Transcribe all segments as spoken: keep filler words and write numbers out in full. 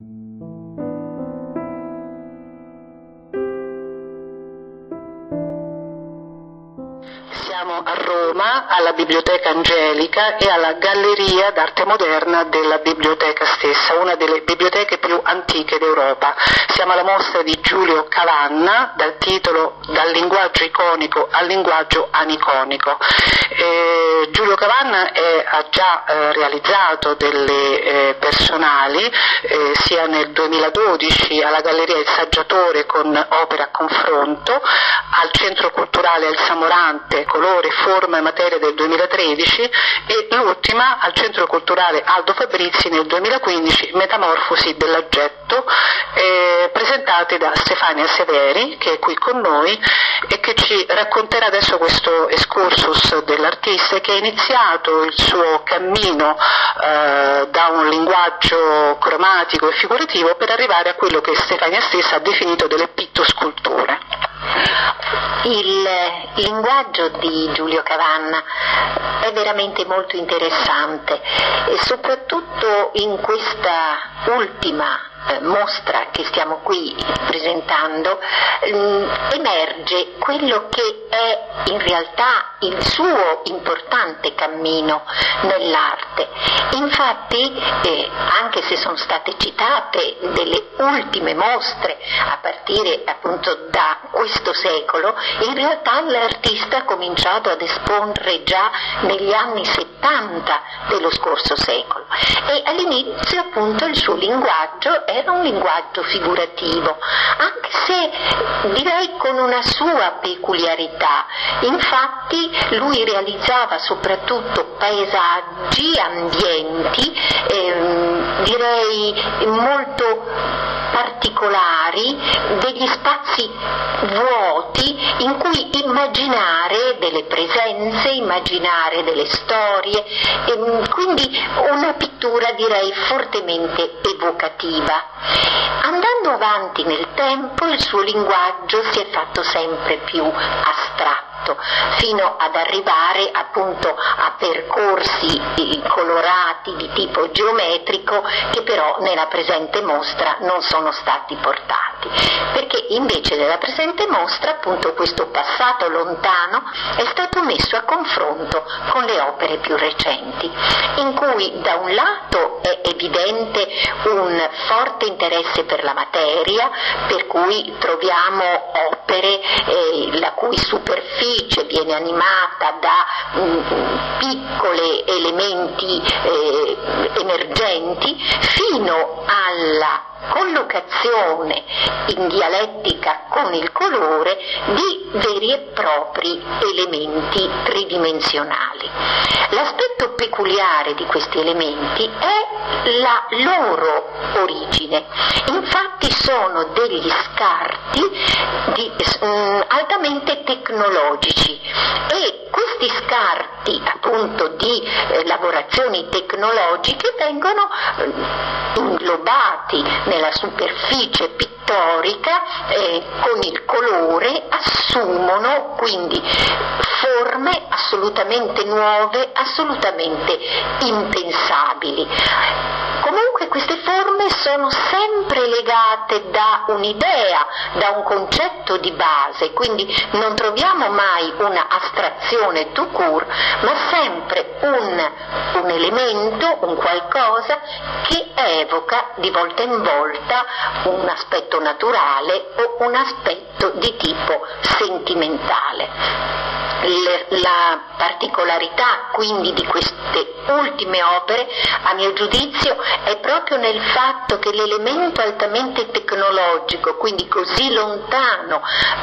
Siamo a Roma, alla Biblioteca Angelica e alla Galleria d'Arte Moderna della biblioteca stessa, una delle biblioteche più antiche d'Europa. Siamo alla mostra di Giulio Cavanna dal titolo Dal linguaggio iconico al linguaggio aniconico. Eh, Giulio Cavanna è, ha già eh, realizzato delle eh, personali, eh, sia nel duemiladodici alla Galleria Il Saggiatore con opere a confronto, al Centro Culturale El Samorante Colore, Forma e Materia del duemilatredici e l'ultima al Centro Culturale Aldo Fabrizi nel duemilaquindici, Metamorfosi dell'oggetto, eh, presentate da Stefania Severi, che è qui con noi e che ci racconterà adesso questo excursus dell'artista che ha iniziato il suo cammino eh, da un linguaggio cromatico e figurativo per arrivare a quello che Stefania stessa ha definito delle pittosculture. Il linguaggio di Giulio Cavanna è veramente molto interessante e soprattutto in questa ultima eh, mostra che stiamo qui presentando ehm, emerge quello che è in realtà il suo importante cammino nell'arte. Infatti, eh, anche se sono state citate delle ultime mostre a partire appunto da questo secolo, in realtà l'artista ha cominciato ad esporre già negli anni settanta dello scorso secolo e all'inizio appunto il suo linguaggio era un linguaggio figurativo, anche se direi con una sua peculiarità. Infatti lui realizzava soprattutto paesaggi, ambienti, ehm, direi molto particolari, degli spazi vuoti in cui immaginare delle presenze, immaginare delle storie, e quindi una pittura direi fortemente evocativa. Andando avanti nel tempo il suo linguaggio si è fatto sempre più astratto, fino ad arrivare appunto a percorsi colorati di tipo geometrico che però nella presente mostra non sono stati portati, perché invece nella presente mostra appunto questo passato lontano è stato messo a confronto con le opere più recenti, in cui da un lato è evidente un forte interesse per la materia, per cui troviamo opere eh, la cui superficie viene animata da mh, piccoli elementi eh, emergenti, fino alla collocazione in dialettica con il colore di veri e propri elementi tridimensionali. L'aspetto peculiare di questi elementi è la loro origine, infatti sono degli scarti di, um, altamente tecnologici e questi scarti appunto di eh, lavorazioni tecnologiche vengono eh, inglobati nella superficie pittorica eh, con il colore, assumono quindi forme assolutamente nuove, assolutamente impensabili. Comunque queste forme sono sempre legate da un'idea, da un concetto di base, quindi non troviamo mai una astrazione tout court, ma sempre un, un elemento, un qualcosa che evoca di volta in volta un aspetto naturale o un aspetto di tipo sentimentale. La particolarità quindi di queste ultime opere, a mio giudizio, è proprio nel fatto che l'elemento altamente tecnologico, quindi così lontano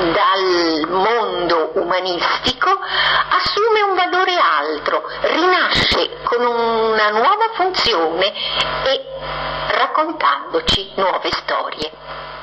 dal mondo umanistico, assume un valore altro, rinasce con una nuova funzione e raccontandoci nuove storie.